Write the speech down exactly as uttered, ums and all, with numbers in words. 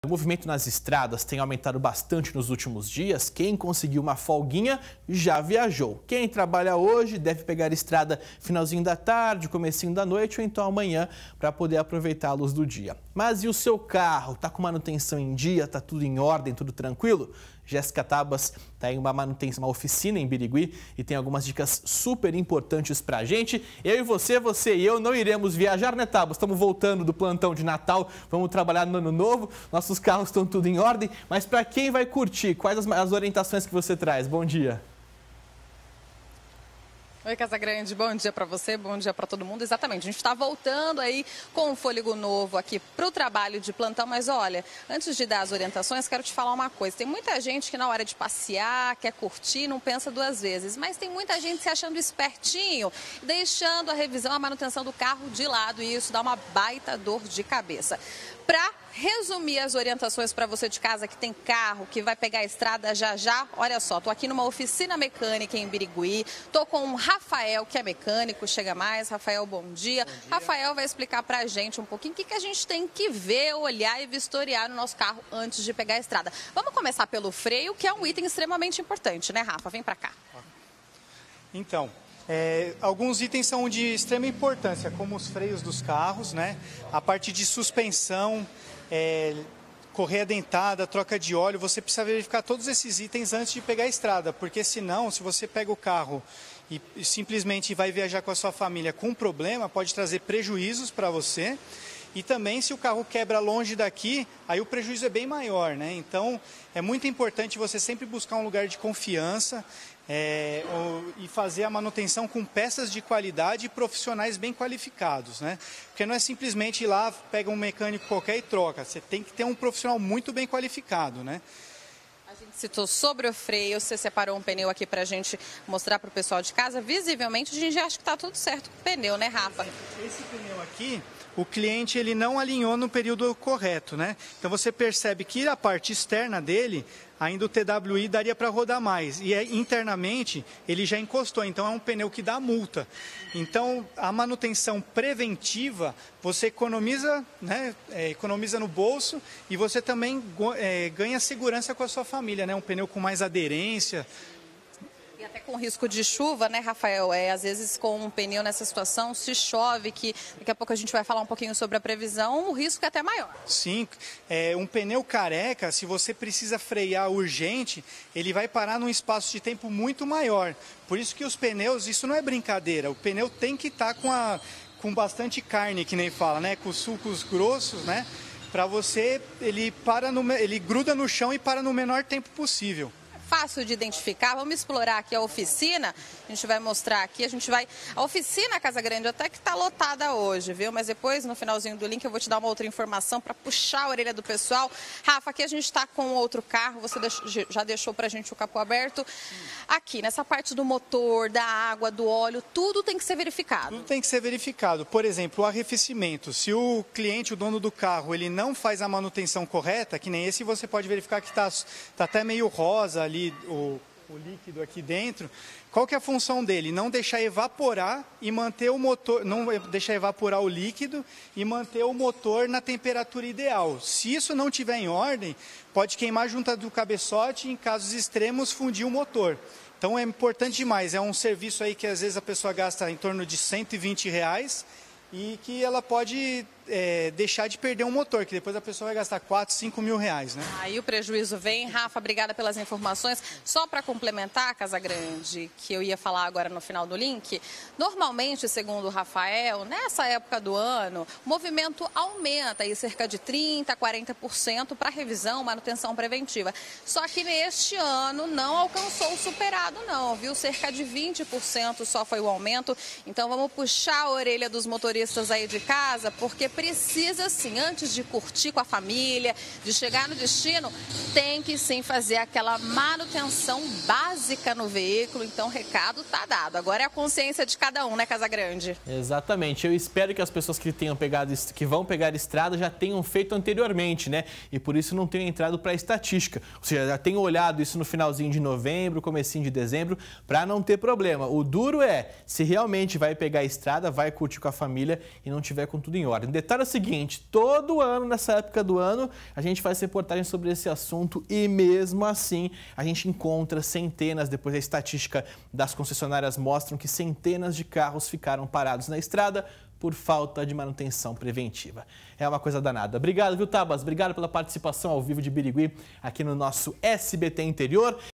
O movimento nas estradas tem aumentado bastante nos últimos dias. Quem conseguiu uma folguinha já viajou. Quem trabalha hoje deve pegar a estrada finalzinho da tarde, comecinho da noite ou então amanhã para poder aproveitar a luz do dia. Mas e o seu carro? Tá com manutenção em dia? Tá tudo em ordem, tudo tranquilo? Jéssica Tabas está em uma manutenção, uma oficina em Birigui e tem algumas dicas super importantes para a gente. Eu e você, você e eu não iremos viajar, né, Tabas? Estamos voltando do plantão de Natal, vamos trabalhar no Ano Novo, nossos carros estão tudo em ordem. Mas para quem vai curtir, quais as, as orientações que você traz? Bom dia. Oi, Casagrande, bom dia para você, bom dia para todo mundo. Exatamente, a gente está voltando aí com um fôlego novo aqui para o trabalho de plantão, mas olha, antes de dar as orientações, quero te falar uma coisa. Tem muita gente que na hora de passear, quer curtir, não pensa duas vezes, mas tem muita gente se achando espertinho, deixando a revisão, a manutenção do carro de lado e isso dá uma baita dor de cabeça. Para resumir as orientações para você de casa que tem carro, que vai pegar a estrada já já, olha só, tô aqui numa oficina mecânica em Birigui, tô com o Rafael, que é mecânico, chega mais. Rafael, bom dia. Bom dia. Rafael vai explicar para a gente um pouquinho o que, que a gente tem que ver, olhar e vistoriar no nosso carro antes de pegar a estrada. Vamos começar pelo freio, que é um item extremamente importante, né, Rafa? Vem para cá. Então, É, alguns itens são de extrema importância, como os freios dos carros, né? A parte de suspensão, é, correia dentada, troca de óleo, você precisa verificar todos esses itens antes de pegar a estrada, porque senão, se você pega o carro e, e simplesmente vai viajar com a sua família com um problema, pode trazer prejuízos para você. E também, se o carro quebra longe daqui, aí o prejuízo é bem maior, né? Então, é muito importante você sempre buscar um lugar de confiança é, ou, e fazer a manutenção com peças de qualidade e profissionais bem qualificados, né? Porque não é simplesmente ir lá, pega um mecânico qualquer e troca. Você tem que ter um profissional muito bem qualificado, né? A gente citou sobre o freio, você separou um pneu aqui para a gente mostrar para o pessoal de casa. Visivelmente, a gente já acha que está tudo certo com o pneu, né, Rafa? Esse pneu aqui, o cliente ele não alinhou no período correto, né? Então você percebe que a parte externa dele, ainda o T W I daria para rodar mais. E internamente ele já encostou, então é um pneu que dá multa. Então a manutenção preventiva, você economiza, né? É, economiza no bolso e você também é, ganha segurança com a sua família, né? Um pneu com mais aderência. E até com risco de chuva, né, Rafael? É, às vezes com um pneu nessa situação, se chove, que daqui a pouco a gente vai falar um pouquinho sobre a previsão, o risco é até maior. Sim, é, um pneu careca, se você precisa frear urgente, ele vai parar num espaço de tempo muito maior. Por isso que os pneus, isso não é brincadeira, o pneu tem que estar com, a, com bastante carne, que nem fala, né? Com sulcos grossos, né? Para você, ele, para no, ele gruda no chão e para no menor tempo possível. Fácil de identificar, vamos explorar aqui a oficina, a gente vai mostrar aqui, a gente vai... A oficina Casagrande até que está lotada hoje, viu? Mas depois, no finalzinho do link, eu vou te dar uma outra informação para puxar a orelha do pessoal. Rafa, aqui a gente está com outro carro, você já deixou para a gente o capô aberto. Aqui, nessa parte do motor, da água, do óleo, tudo tem que ser verificado. Tudo tem que ser verificado. Por exemplo, o arrefecimento. Se o cliente, o dono do carro, ele não faz a manutenção correta, que nem esse, você pode verificar que está tá até meio rosa ali, O, o líquido aqui dentro. Qual que é a função dele? Não deixar evaporar e manter o motor, não deixar evaporar o líquido e manter o motor na temperatura ideal. Se isso não estiver em ordem, pode queimar junto do cabeçote e, em casos extremos, fundir o motor. Então é importante demais. É um serviço aí que às vezes a pessoa gasta em torno de cento e vinte reais e que ela pode é, deixar de perder um motor, que depois a pessoa vai gastar quatro, cinco mil reais, né? Aí o prejuízo vem. Rafa, obrigada pelas informações. Só para complementar, Casagrande, que eu ia falar agora no final do link, normalmente, segundo o Rafael, nessa época do ano, o movimento aumenta aí cerca de trinta, quarenta por cento para revisão, manutenção preventiva. Só que neste ano não alcançou o superado não, viu? Cerca de vinte por cento só foi o aumento. Então vamos puxar a orelha dos motoristas aí de casa, porque precisa sim, antes de curtir com a família, de chegar no destino, tem que sim fazer aquela manutenção básica no veículo. Então o recado tá dado. Agora é a consciência de cada um, né, Casagrande? Exatamente. Eu espero que as pessoas que tenham pegado, que vão pegar estrada já tenham feito anteriormente, né? E por isso não tenham entrado para a estatística. Ou seja, já tenham olhado isso no finalzinho de novembro, comecinho de dezembro, para não ter problema. O duro é, se realmente vai pegar a estrada, vai curtir com a família e não tiver com tudo em ordem. detalhe é o seguinte, todo ano, nessa época do ano, a gente faz reportagem sobre esse assunto e mesmo assim a gente encontra centenas, depois a estatística das concessionárias mostram que centenas de carros ficaram parados na estrada por falta de manutenção preventiva. É uma coisa danada. Obrigado, viu, Tabas? Obrigado pela participação ao vivo de Birigui aqui no nosso S B T Interior.